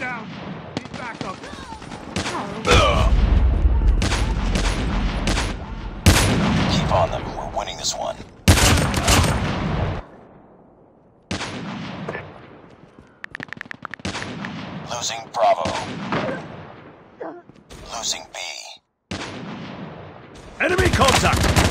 down. Need backup. Keep on them. We're winning this one. Losing Bravo. Losing B. Enemy contact!